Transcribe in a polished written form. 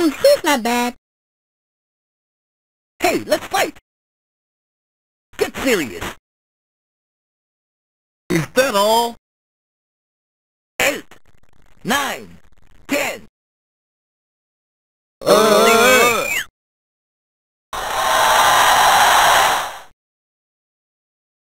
He's not bad. Hey, let's fight! Get serious! Is that all? 8, 9,